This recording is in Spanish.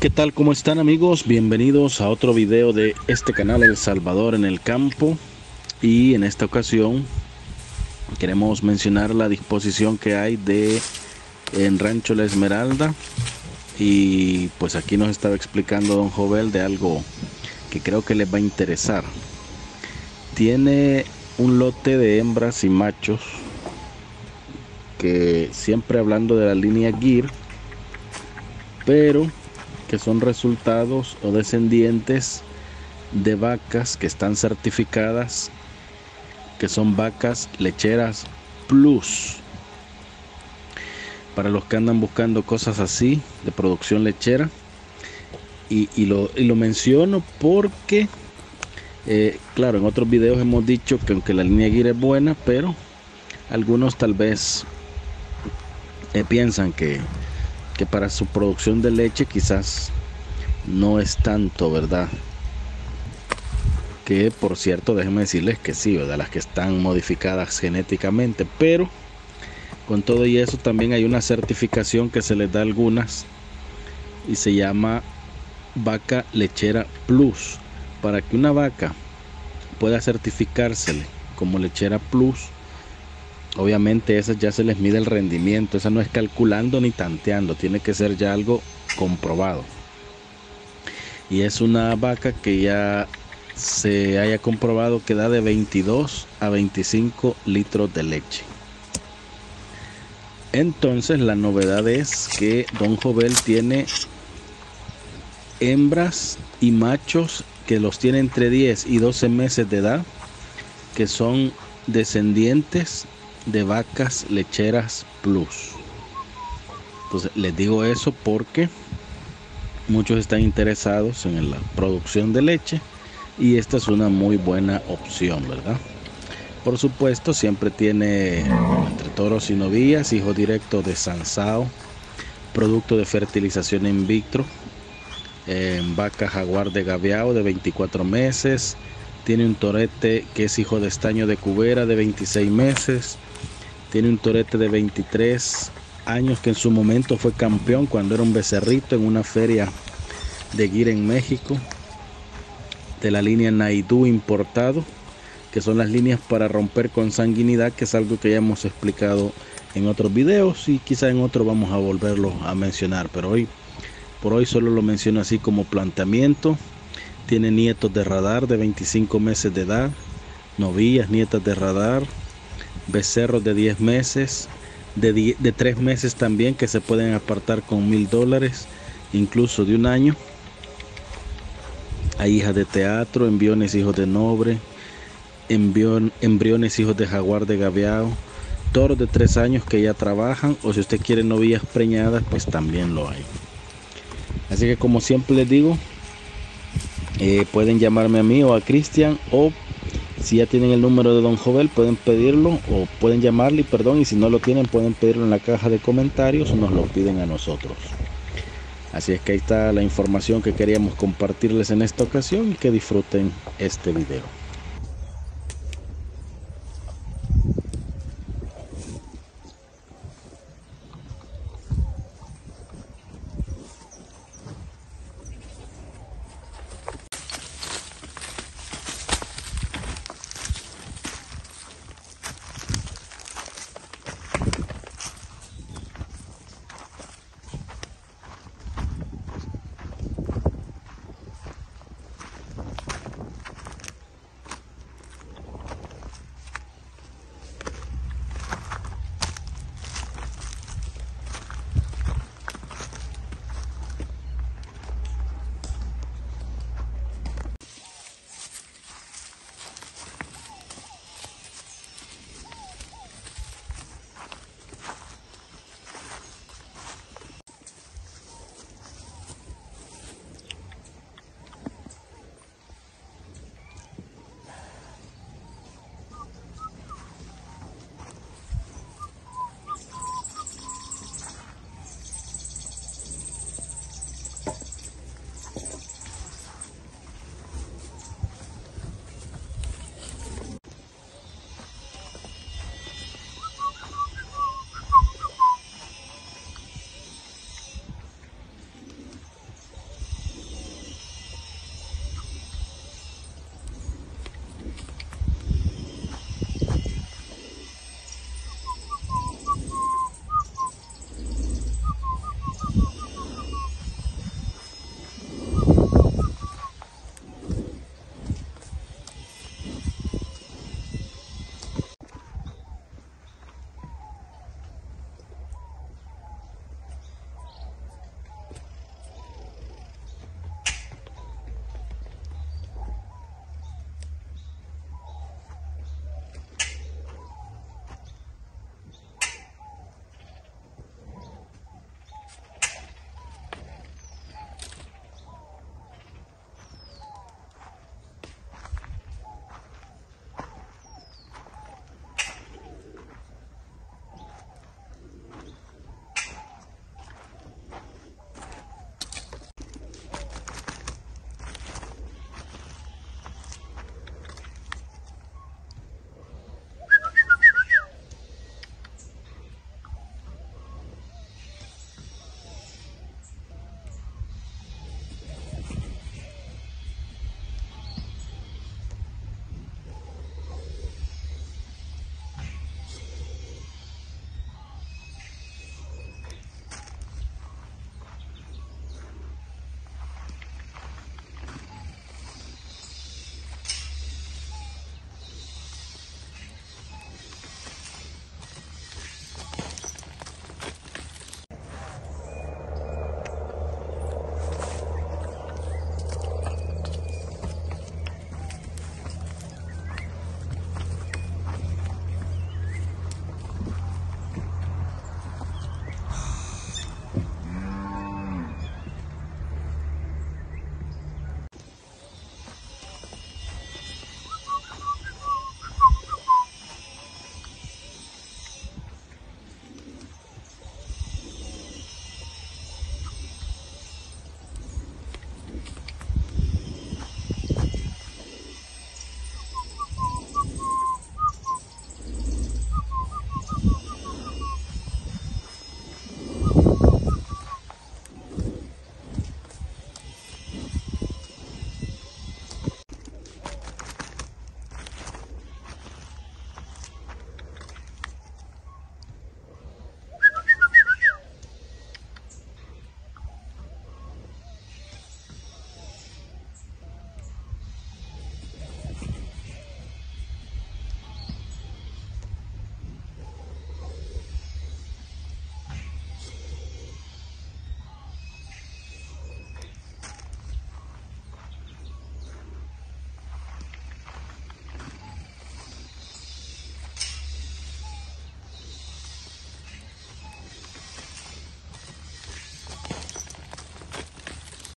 ¿Qué tal? ¿Cómo están, amigos? Bienvenidos a otro video de este canal El Salvador en el Campo. Y en esta ocasión queremos mencionar la disposición que hay en Rancho La Esmeralda. Y pues aquí nos estaba explicando don Jovel de algo que creo que les va a interesar. Tiene un lote de hembras y machos que siempre hablando de la línea Gir, pero que son resultados o descendientes de vacas que están certificadas, que son vacas lecheras plus. Para los que andan buscando cosas así de producción lechera, y lo menciono porque claro, en otros videos hemos dicho que aunque la línea Gir es buena, pero algunos tal vez piensan que para su producción de leche quizás no es tanto, ¿verdad? Que por cierto, déjenme decirles que sí, ¿verdad? Las que están modificadas genéticamente, pero con todo y eso también hay una certificación que se les da a algunas y se llama vaca lechera plus. Para que una vaca pueda certificársele como lechera plus, obviamente esas ya se les mide el rendimiento, esa no es calculando ni tanteando, tiene que ser ya algo comprobado. Y es una vaca que ya se haya comprobado que da de 22 a 25 litros de leche. Entonces la novedad es que don Jovel tiene hembras y machos que los tiene entre 10 y 12 meses de edad, que son descendientes de vacas lecheras plus. Entonces les digo eso porque muchos están interesados en la producción de leche y esta es una muy buena opción, ¿verdad? Por supuesto, siempre tiene entre toros y novillas, hijo directo de Sansao, producto de fertilización in vitro, vaca jaguar de Gaviao de 24 meses, tiene un torete que es hijo de estaño de Cubera de 26 meses, tiene un torete de 23 años que en su momento fue campeón cuando era un becerrito en una feria de Gir en México, de la línea Naidoo importado, que son las líneas para romper consanguinidad, que es algo que ya hemos explicado en otros videos y quizá en otro vamos a volverlo a mencionar, pero por hoy solo lo menciono así como planteamiento. Tiene nietos de radar de 25 meses de edad, novillas nietas de radar, becerros de 10 meses, de 3 meses también que se pueden apartar con $1000, incluso de un año. Hay hijas de teatro, embriones hijos de nobre, embriones hijos de jaguar de Gaviao, toros de 3 años que ya trabajan, o si usted quiere novillas preñadas, pues también lo hay. Así que como siempre les digo, pueden llamarme a mí o a Cristian, o si ya tienen el número de don Jovel pueden pedirlo o pueden llamarle, perdón, y si no lo tienen pueden pedirlo en la caja de comentarios o nos lo piden a nosotros. Así es que ahí está la información que queríamos compartirles en esta ocasión y que disfruten este video.